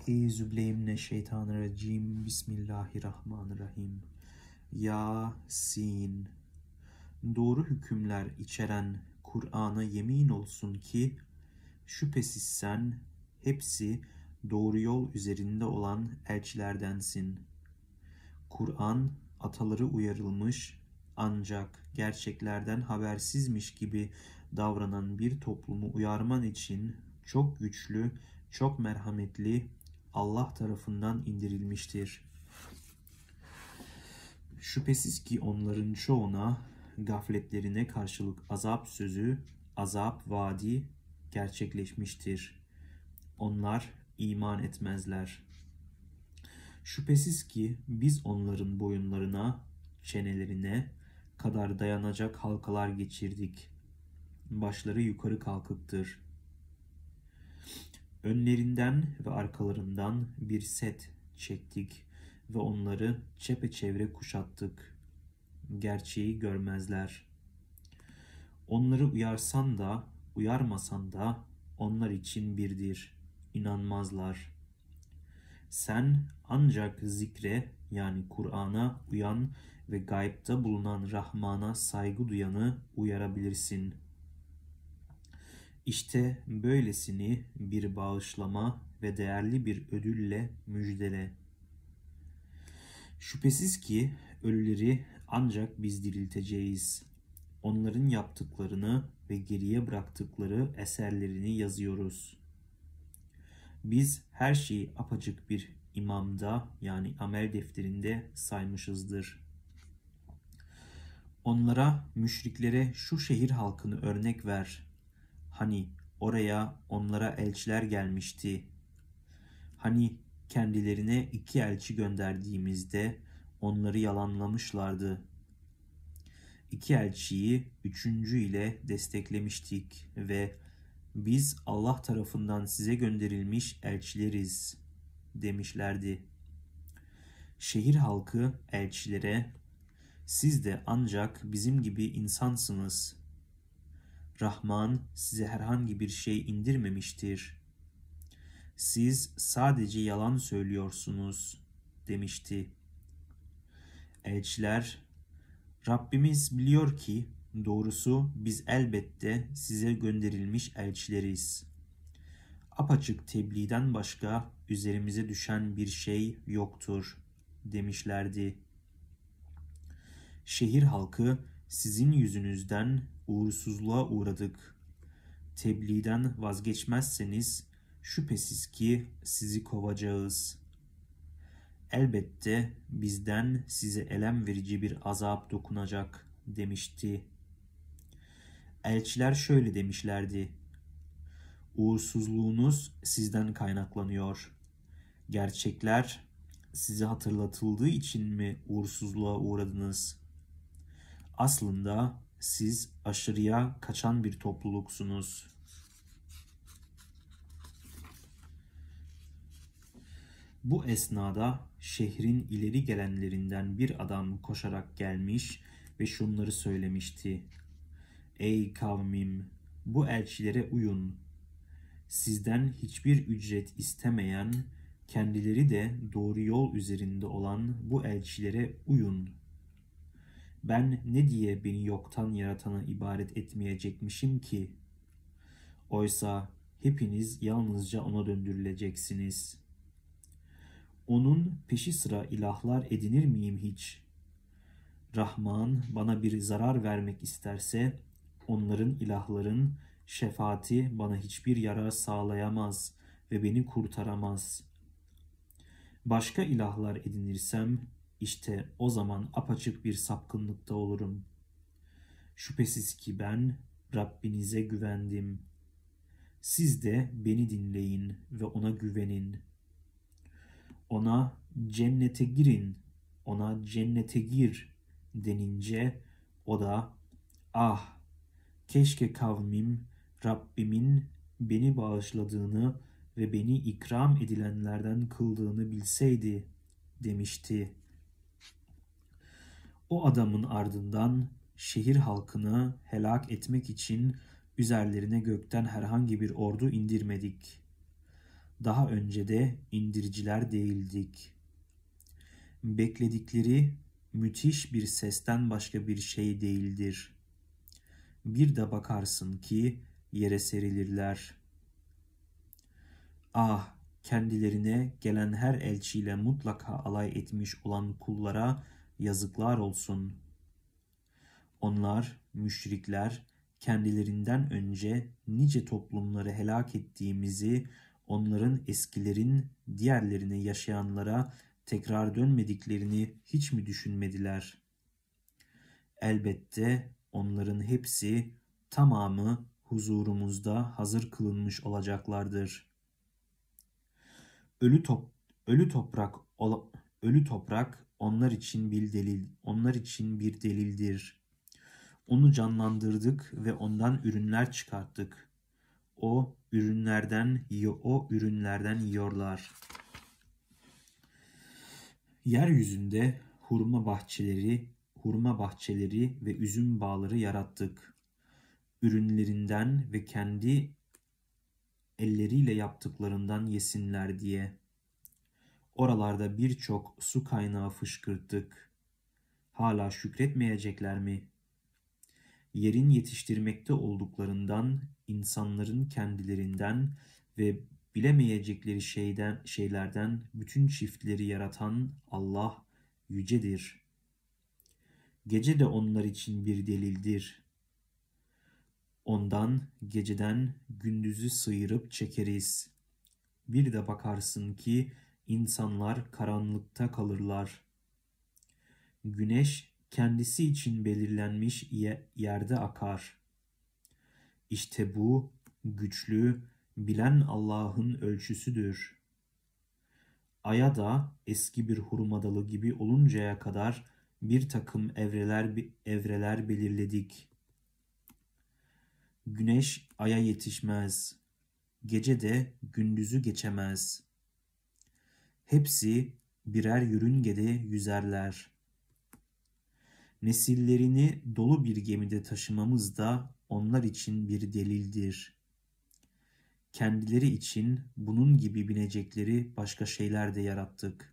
Euzubillahimineşşeytanirracim. Bismillahirrahmanirrahim. Yasin. Doğru hükümler içeren Kur'an'a yemin olsun ki şüphesiz sen hepsi doğru yol üzerinde olan elçilerdensin. Kur'an ataları uyarılmış ancak gerçeklerden habersizmiş gibi davranan bir toplumu uyarman için çok güçlü, çok merhametli Allah tarafından indirilmiştir. Şüphesiz ki onların çoğuna gafletlerine karşılık azap sözü, azap vaadi gerçekleşmiştir. Onlar iman etmezler. Şüphesiz ki biz onların boyunlarına, çenelerine kadar dayanacak halkalar geçirdik. Başları yukarı kalkıktır. Önlerinden ve arkalarından bir set çektik ve onları çepeçevre kuşattık. Gerçeği görmezler. Onları uyarsan da, uyarmasan da onlar için birdir. İnanmazlar. Sen ancak zikre yani Kur'an'a uyan ve gaybta bulunan Rahman'a saygı duyanı uyarabilirsin. İşte böylesini bir bağışlama ve değerli bir ödülle müjdele. Şüphesiz ki ölüleri ancak biz dirilteceğiz. Onların yaptıklarını ve geriye bıraktıkları eserlerini yazıyoruz. Biz her şeyi apaçık bir imamda yani amel defterinde saymışızdır. Onlara, müşriklere şu şehir halkını örnek ver. Hani oraya onlara elçiler gelmişti. Hani kendilerine 2 elçi gönderdiğimizde onları yalanlamışlardı. 2 elçiyi 3. ile desteklemiştik ve biz Allah tarafından size gönderilmiş elçileriz demişlerdi. Şehir halkı elçilere, siz de ancak bizim gibi insansınız. Rahman size herhangi bir şey indirmemiştir. Siz sadece yalan söylüyorsunuz demişti. Elçiler, Rabbimiz biliyor ki doğrusu biz elbette size gönderilmiş elçileriz. Apaçık tebliğden başka üzerimize düşen bir şey yoktur demişlerdi. Şehir halkı sizin yüzünüzden uğursuzluğa uğradık. Tebliğden vazgeçmezseniz şüphesiz ki sizi kovacağız. Elbette bizden size elem verici bir azap dokunacak demişti. Elçiler şöyle demişlerdi. Uğursuzluğunuz sizden kaynaklanıyor. Gerçekler size hatırlatıldığı için mi uğursuzluğa uğradınız? Aslında siz aşırıya kaçan bir topluluksunuz. Bu esnada şehrin ileri gelenlerinden bir adam koşarak gelmiş ve şunları söylemişti. Ey kavmim, bu elçilere uyun. Sizden hiçbir ücret istemeyen, kendileri de doğru yol üzerinde olan bu elçilere uyun. Ben ne diye beni yoktan yaratana ibadet etmeyecekmişim ki? Oysa hepiniz yalnızca ona döndürüleceksiniz. Onun peşi sıra ilahlar edinir miyim hiç? Rahman bana bir zarar vermek isterse, onların ilahların şefaati bana hiçbir yarar sağlayamaz ve beni kurtaramaz. Başka ilahlar edinirsem, işte o zaman apaçık bir sapkınlıkta olurum. Şüphesiz ki ben Rabbinize güvendim. Siz de beni dinleyin ve ona güvenin. Ona cennete girin, ona cennete gir denince o da ah keşke kavmim Rabbimin beni bağışladığını ve beni ikram edilenlerden kıldığını bilseydi demişti. O adamın ardından şehir halkını helak etmek için üzerlerine gökten herhangi bir ordu indirmedik. Daha önce de indiriciler değildik. Bekledikleri müthiş bir sesten başka bir şey değildir. Bir de bakarsın ki yere serilirler. Ah, kendilerine gelen her elçiyle mutlaka alay etmiş olan kullara yazıklar olsun. Onlar, müşrikler, kendilerinden önce nice toplumları helak ettiğimizi, onların eskilerin diğerlerine yaşayanlara tekrar dönmediklerini hiç mi düşünmediler? Elbette onların hepsi, tamamı huzurumuzda hazır kılınmış olacaklardır. Ölü top, ölü toprak, ölü toprak onlar için bir delildir. Onu canlandırdık ve ondan ürünler çıkarttık. O ürünlerden yiyorlar. Yeryüzünde hurma bahçeleri ve üzüm bağları yarattık. Ürünlerinden ve kendi elleriyle yaptıklarından yesinler diye. Oralarda birçok su kaynağı fışkırttık. Hala şükretmeyecekler mi? Yerin yetiştirmekte olduklarından, insanların kendilerinden ve bilemeyecekleri şeylerden bütün çiftleri yaratan Allah yücedir. Gece de onlar için bir delildir. Ondan geceden gündüzü sıyırıp çekeriz. Bir de bakarsın ki insanlar karanlıkta kalırlar. Güneş kendisi için belirlenmiş yerde akar. İşte bu güçlü, bilen Allah'ın ölçüsüdür. Aya da eski bir hurma dalı gibi oluncaya kadar bir takım evreler belirledik. Güneş aya yetişmez, gece de gündüzü geçemez. Hepsi birer yörüngede yüzerler. Nesillerini dolu bir gemide taşımamız da onlar için bir delildir. Kendileri için bunun gibi binecekleri başka şeyler de yarattık.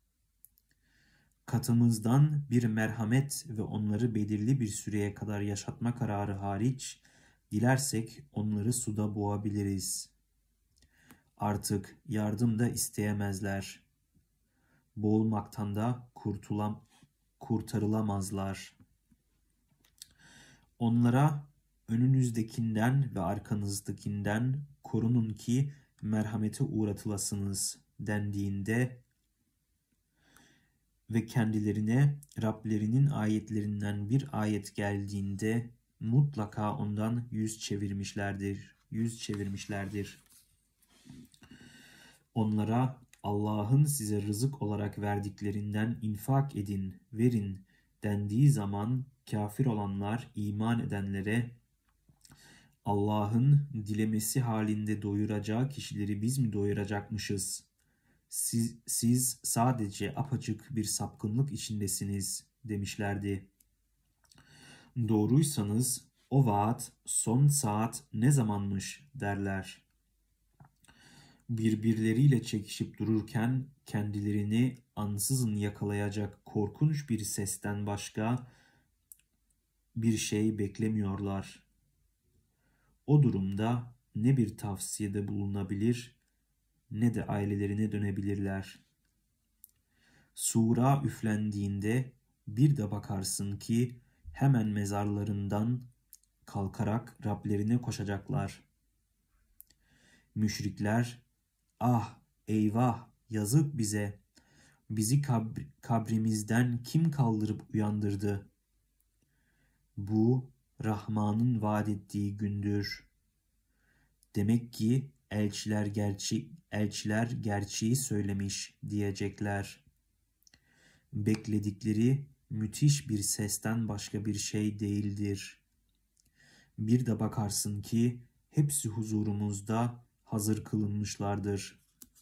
Katımızdan bir merhamet ve onları belirli bir süreye kadar yaşatma kararı hariç, dilersek onları suda boğabiliriz. Artık yardım da isteyemezler. Boğulmaktan da kurtarılamazlar. Onlara önünüzdekinden ve arkanızdakinden korunun ki merhamete uğratılasınız dendiğinde ve kendilerine Rablerinin ayetlerinden bir ayet geldiğinde mutlaka ondan yüz çevirmişlerdir. Onlara Allah'ın size rızık olarak verdiklerinden infak edin, verin dendiği zaman kafir olanlar iman edenlere Allah'ın dilemesi halinde doyuracağı kişileri biz mi doyuracakmışız? Siz sadece apaçık bir sapkınlık içindesiniz demişlerdi. Doğruysanız o vaat son saat ne zamanmış derler. Birbirleriyle çekişip dururken kendilerini ansızın yakalayacak korkunç bir sesten başka bir şey beklemiyorlar. O durumda ne bir tavsiyede bulunabilir ne de ailelerine dönebilirler. Sura üflendiğinde bir de bakarsın ki hemen mezarlarından kalkarak Rablerine koşacaklar. Müşrikler, ah eyvah yazık bize, bizi kabrimizden kim kaldırıp uyandırdı? Bu Rahman'ın vaat ettiği gündür. Demek ki elçiler gerçeği söylemiş diyecekler. Bekledikleri müthiş bir sesten başka bir şey değildir. Bir de bakarsın ki hepsi huzurumuzda hazır kılınmışlardır.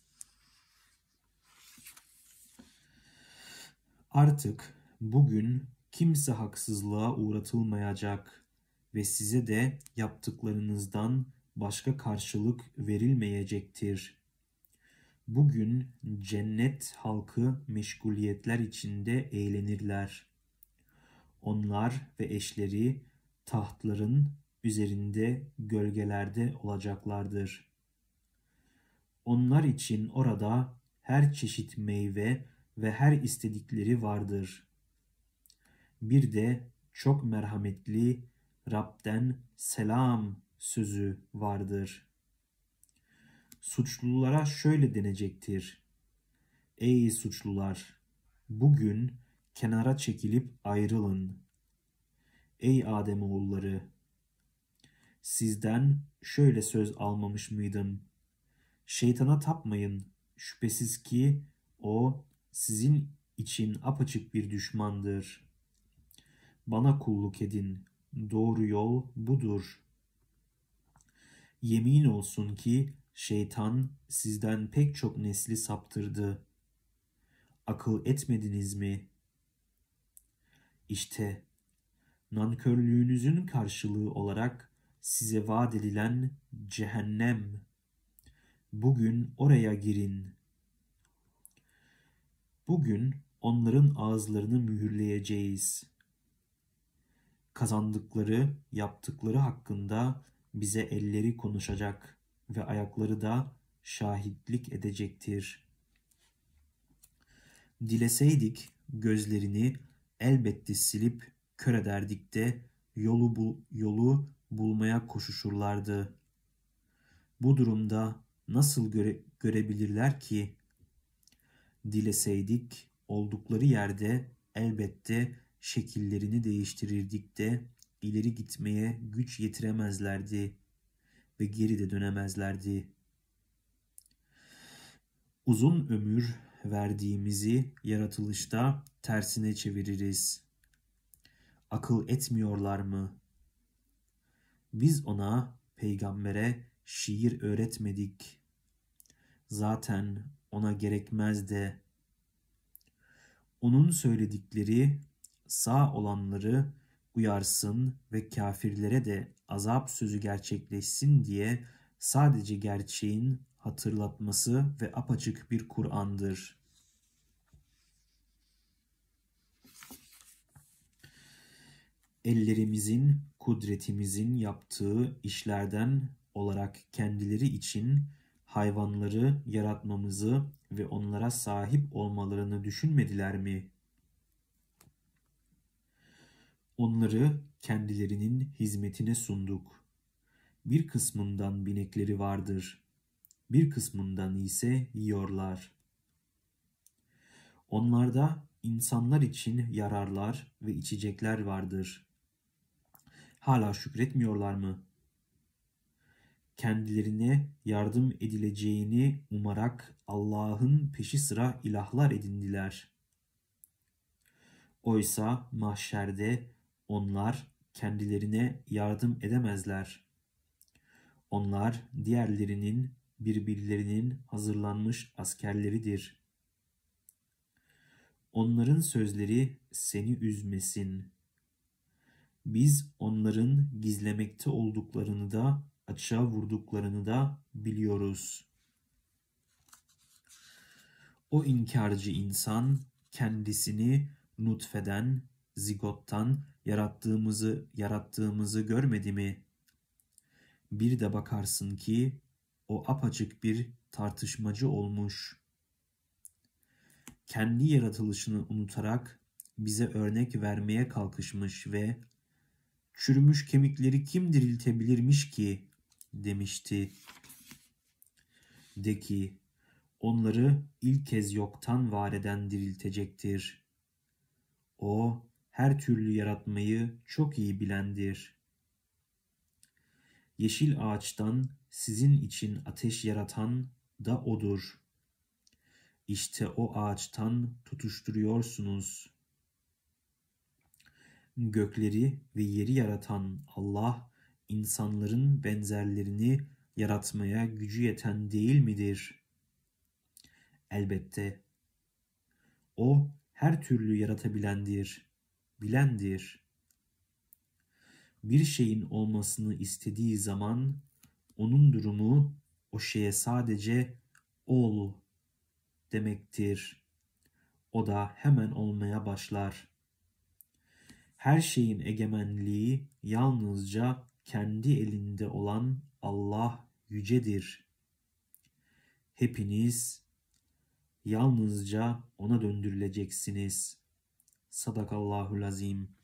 Artık bugün kimse haksızlığa uğratılmayacak ve size de yaptıklarınızdan başka karşılık verilmeyecektir. Bugün cennet halkı meşguliyetler içinde eğlenirler. Onlar ve eşleri tahtların üzerinde gölgelerde olacaklardır. Onlar için orada her çeşit meyve ve her istedikleri vardır. Bir de çok merhametli Rab'den selam sözü vardır. Suçlulara şöyle denecektir: Ey suçlular! Bugün kenara çekilip ayrılın. Ey Ademoğulları! Sizden şöyle söz almamış mıydım? Şeytana tapmayın. Şüphesiz ki o sizin için apaçık bir düşmandır. Bana kulluk edin. Doğru yol budur. Yemin olsun ki şeytan sizden pek çok nesli saptırdı. Akıl etmediniz mi? İşte nankörlüğünüzün karşılığı olarak size vaat edilen cehennem. Bugün oraya girin. Bugün onların ağızlarını mühürleyeceğiz. Kazandıkları, yaptıkları hakkında bize elleri konuşacak ve ayakları da şahitlik edecektir. Dileseydik gözlerini elbette silip kör ederdik de yolu bulmaya koşuşurlardı. Bu durumda nasıl görebilirler ki? Dileseydik oldukları yerde elbette şekillerini değiştirirdik de ileri gitmeye güç yetiremezlerdi ve geri de dönemezlerdi. Uzun ömür verdiğimizi yaratılışta tersine çeviririz. Akıl etmiyorlar mı? Biz ona, peygambere şiir öğretmedik. Zaten ona gerekmez de. Onun söyledikleri sağ olanları uyarsın ve kafirlere de azap sözü gerçekleşsin diye sadece gerçeğin hatırlatması ve apaçık bir Kur'an'dır. Ellerimizin, kudretimizin yaptığı işlerden olarak kendileri için hayvanları yaratmamızı ve onlara sahip olmalarını düşünmediler mi? Onları kendilerinin hizmetine sunduk. Bir kısmından binekleri vardır, bir kısmından ise yiyorlar. Onlarda insanlar için yararlar ve içecekler vardır. Hala şükretmiyorlar mı? Kendilerine yardım edileceğini umarak Allah'ın peşi sıra ilahlar edindiler. Oysa mahşerde onlar kendilerine yardım edemezler. Onlar diğerlerinin birbirlerinin hazırlanmış askerleridir. Onların sözleri seni üzmesin. Biz onların gizlemekte olduklarını da açığa vurduklarını da biliyoruz. O inkarcı insan kendisini nutfeden, zigottan yarattığımızı görmedi mi? Bir de bakarsın ki o apaçık bir tartışmacı olmuş. Kendi yaratılışını unutarak bize örnek vermeye kalkışmış ve çürümüş kemikleri kim diriltebilirmiş ki demişti. De ki onları ilk kez yoktan var eden diriltecektir. O her türlü yaratmayı çok iyi bilendir. Yeşil ağaçtan sizin için ateş yaratan da odur. İşte o ağaçtan tutuşturuyorsunuz. Gökleri ve yeri yaratan Allah, insanların benzerlerini yaratmaya gücü yeten değil midir? Elbette. O her türlü yaratabilendir, bilendir. Bir şeyin olmasını istediği zaman onun durumu o şeye sadece ol demektir. O da hemen olmaya başlar. Her şeyin egemenliği yalnızca kendi elinde olan Allah yücedir. Hepiniz yalnızca ona döndürüleceksiniz. Sadakallahul azim.